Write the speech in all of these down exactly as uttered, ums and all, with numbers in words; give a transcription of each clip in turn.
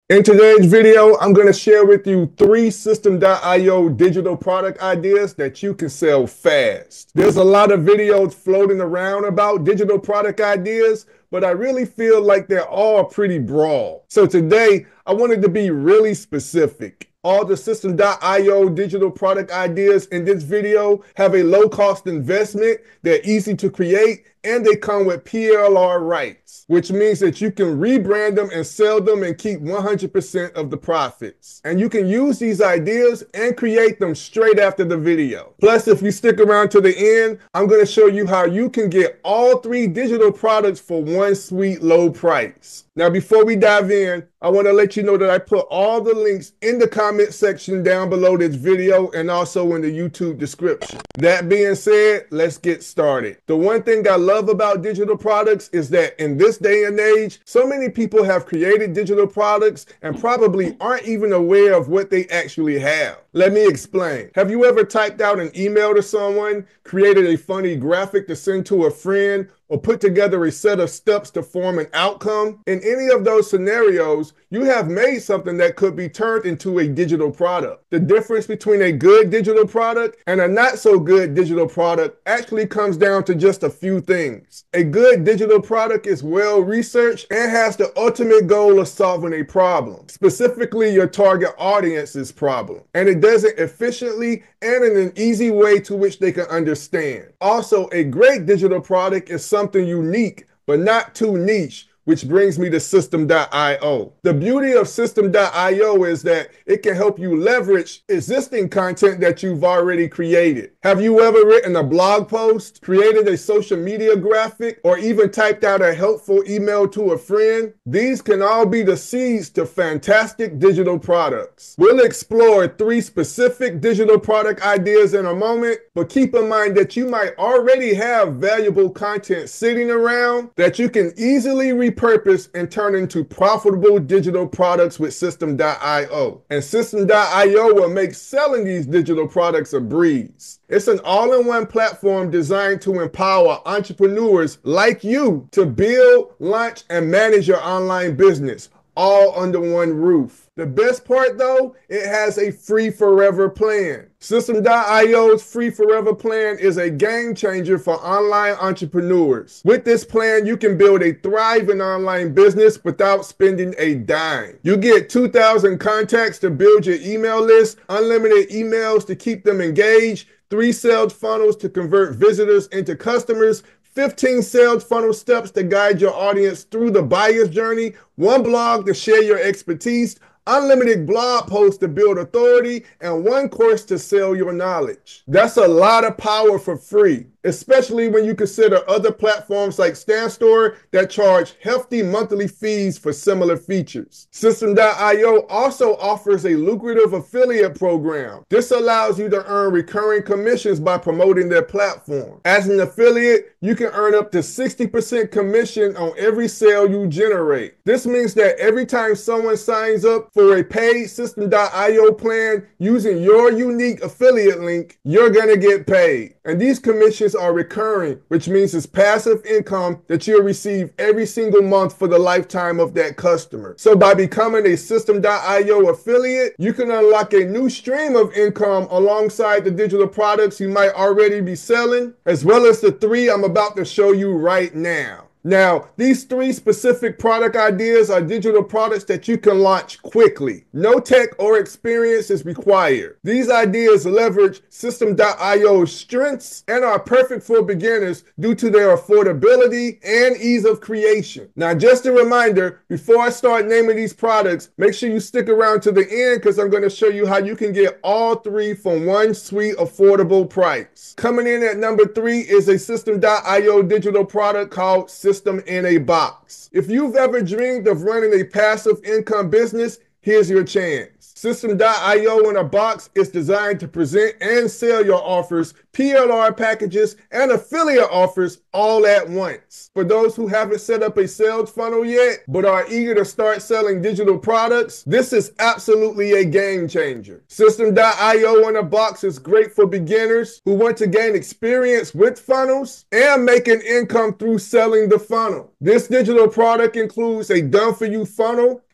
In today's video, I'm going to share with you three System dot i o digital product ideas that you can sell fast. There's a lot of videos floating around about digital product ideas, but I really feel like they're all pretty broad. So today, I wanted to be really specific. All the System dot i o digital product ideas in this video have a low cost investment, they're easy to create, and they come with P L R rights, which means that you can rebrand them and sell them and keep one hundred percent of the profits. And you can use these ideas and create them straight after the video. Plus, if you stick around to the end, I'm going to show you how you can get all three digital products for one sweet low price. Now, before we dive in, I want to let you know that I put all the links in the comment section down below this video and also in the YouTube description. That being said, let's get started. The one thing I love about digital products is that in this day and age, so many people have created digital products and probably aren't even aware of what they actually have. Let me explain. Have you ever typed out an email to someone, created a funny graphic to send to a friend, or put together a set of steps to form an outcome? In any of those scenarios, you have made something that could be turned into a digital product. The difference between a good digital product and a not so good digital product actually comes down to just a few things. A good digital product is well researched and has the ultimate goal of solving a problem, specifically your target audience's problem. And it does it efficiently and in an easy way to which they can understand. Also, a great digital product is something unique, but not too niche, which brings me to System dot i o. The beauty of System dot i o is that it can help you leverage existing content that you've already created. Have you ever written a blog post, created a social media graphic, or even typed out a helpful email to a friend? These can all be the seeds to fantastic digital products. We'll explore three specific digital product ideas in a moment, but keep in mind that you might already have valuable content sitting around that you can easily repurpose and turn into profitable digital products with System dot i o. And System dot i o will make selling these digital products a breeze. It's an all-in-one platform designed to empower entrepreneurs like you to build, launch, and manage your online business, all under one roof. The best part though, it has a free forever plan. System dot i o's free forever plan is a game changer for online entrepreneurs. With this plan, you can build a thriving online business without spending a dime. You get two thousand contacts to build your email list, unlimited emails to keep them engaged, three sales funnels to convert visitors into customers, fifteen sales funnel steps to guide your audience through the buyer's journey, one blog to share your expertise, unlimited blog posts to build authority, and one course to sell your knowledge. That's a lot of power for free, especially when you consider other platforms like StanStore that charge hefty monthly fees for similar features. System dot i o also offers a lucrative affiliate program. This allows you to earn recurring commissions by promoting their platform. As an affiliate, you can earn up to sixty percent commission on every sale you generate. This means that every time someone signs up for a paid System dot i o plan using your unique affiliate link, you're gonna get paid. And these commissions are recurring, which means it's passive income that you'll receive every single month for the lifetime of that customer. So by becoming a System dot i o affiliate, you can unlock a new stream of income alongside the digital products you might already be selling, as well as the three I'm about to show you right now. Now, these three specific product ideas are digital products that you can launch quickly. No tech or experience is required. These ideas leverage System dot i o's strengths and are perfect for beginners due to their affordability and ease of creation. Now, just a reminder, before I start naming these products, make sure you stick around to the end because I'm going to show you how you can get all three for one sweet, affordable price. Coming in at number three is a System dot i o digital product called System System in a Box. If you've ever dreamed of running a passive income business, here's your chance. System dot i o in a Box is designed to present and sell your offers, P L R packages, and affiliate offers all at once. For those who haven't set up a sales funnel yet, but are eager to start selling digital products, this is absolutely a game changer. System dot i o in a Box is great for beginners who want to gain experience with funnels and make an income through selling the funnel. This digital product includes a done-for-you funnel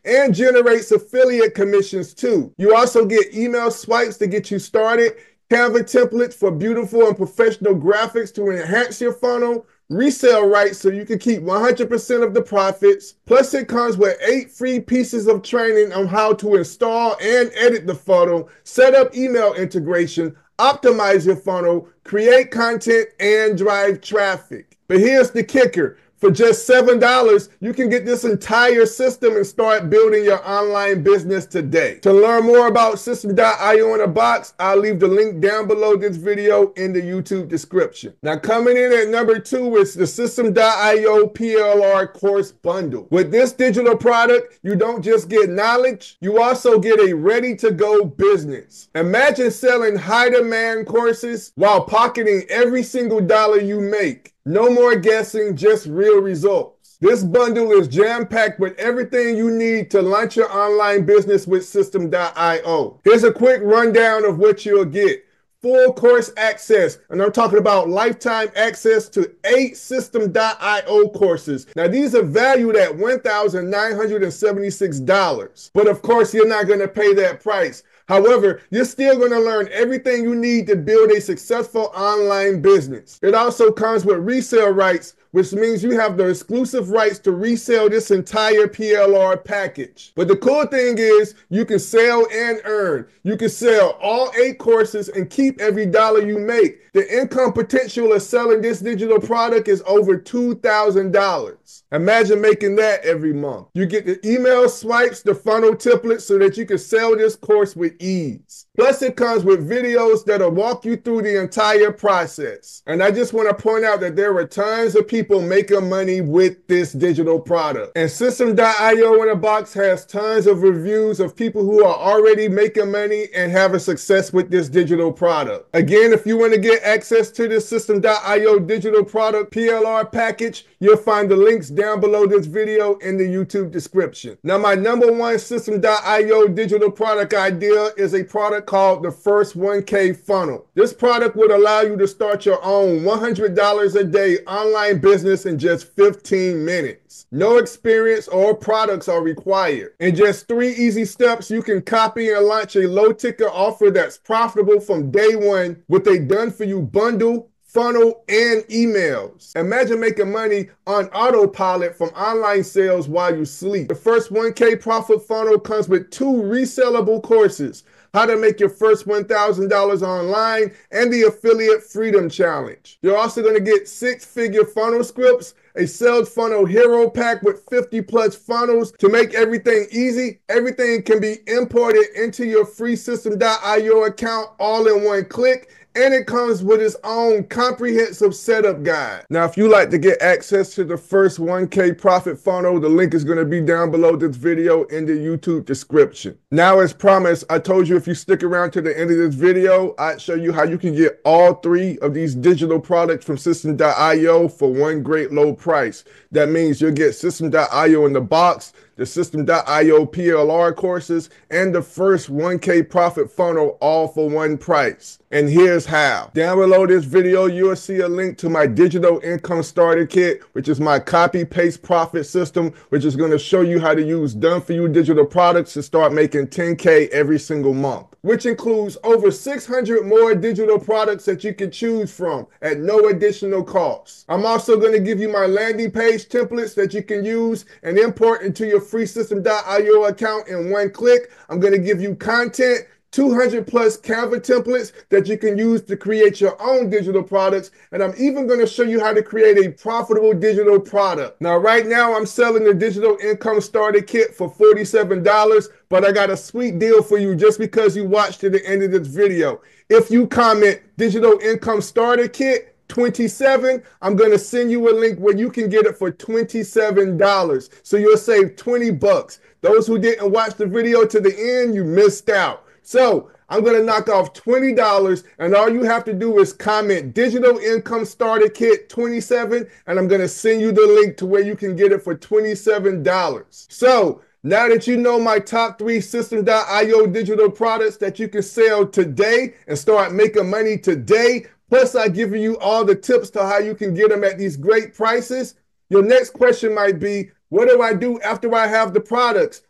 and generates affiliate commissions too. You also get email swipes to get you started, Canva templates for beautiful and professional graphics to enhance your funnel, resale rights so you can keep one hundred percent of the profits. Plus it comes with eight free pieces of training on how to install and edit the funnel, set up email integration, optimize your funnel, create content, and drive traffic. But here's the kicker. For just seven dollars, you can get this entire system and start building your online business today. To learn more about System dot i o in a box, I'll leave the link down below this video in the YouTube description. Now coming in at number two is the System dot i o P L R course bundle. With this digital product, you don't just get knowledge, you also get a ready-to-go business. Imagine selling high-demand courses while pocketing every single dollar you make. No more guessing, just real results. This bundle is jam-packed with everything you need to launch your online business with System dot i o. Here's a quick rundown of what you'll get. Full course access, and I'm talking about lifetime access to eight System dot i o courses. Now these are valued at one thousand nine hundred seventy-six dollars, but of course you're not going to pay that price. However, you're still going to learn everything you need to build a successful online business. It also comes with resale rights, which means you have the exclusive rights to resell this entire P L R package. But the cool thing is you can sell and earn. You can sell all eight courses and keep every dollar you make. The income potential of selling this digital product is over two thousand dollars. Imagine making that every month. You get the email swipes, the funnel templates so that you can sell this course with ease. Plus it comes with videos that'll walk you through the entire process. And I just want to point out that there are tons of people making money with this digital product. And System dot i o in a box has tons of reviews of people who are already making money and having success with this digital product. Again, if you want to get access to this System dot i o digital product P L R package, you'll find the links down below this video in the YouTube description. Now my number one System dot i o digital product idea is a product called the First one K Funnel. This product would allow you to start your own one hundred dollars a day online business in just fifteen minutes. No experience or products are required. In just three easy steps, you can copy and launch a low ticket offer that's profitable from day one with a done-for-you bundle, funnel, and emails. Imagine making money on autopilot from online sales while you sleep. The First one K Profit Funnel comes with two resellable courses: how to make your first one thousand dollars online and the Affiliate Freedom Challenge. You're also going to get six-figure funnel scripts, a sales funnel hero pack with fifty plus funnels to make everything easy. Everything can be imported into your free System dot i o account all in one click. And it comes with its own comprehensive setup guide. Now, if you like to get access to the First one K Profit Funnel, the link is going to be down below this video in the YouTube description. Now, as promised, I told you if you stick around to the end of this video, I'd show you how you can get all three of these digital products from System dot i o for one great low price. That means you'll get System dot i o in the box, the System dot i o P L R courses, and the First one K Profit Funnel all for one price. And here's how. Down below this video, you'll see a link to my Digital Income Starter Kit, which is my copy paste profit system, which is going to show you how to use done-for-you digital products to start making ten K every single month, which includes over six hundred more digital products that you can choose from at no additional cost. I'm also going to give you my landing page templates that you can use and import into your free System dot i o account in one click. I'm going to give you content, two hundred plus Canva templates that you can use to create your own digital products. And I'm even going to show you how to create a profitable digital product. Now, right now, I'm selling the Digital Income Starter Kit for forty-seven dollars, but I got a sweet deal for you just because you watched to the end of this video. If you comment Digital Income Starter Kit twenty-seven, I'm going to send you a link where you can get it for twenty-seven dollars. So you'll save twenty bucks. Those who didn't watch the video to the end, you missed out. So I'm going to knock off twenty dollars, and all you have to do is comment Digital Income Starter Kit twenty-seven, and I'm going to send you the link to where you can get it for twenty-seven dollars. So now that you know my top three System dot i o digital products that you can sell today and start making money today, plus I give you all the tips to how you can get them at these great prices, your next question might be, what do I do after I have the products?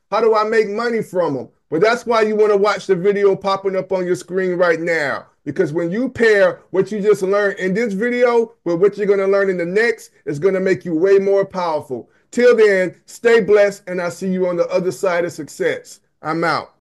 How do I make money from them? But that's why you want to watch the video popping up on your screen right now. Because when you pair what you just learned in this video with what you're going to learn in the next, it's going to make you way more powerful. Till then, stay blessed, and I'll see you on the other side of success. I'm out.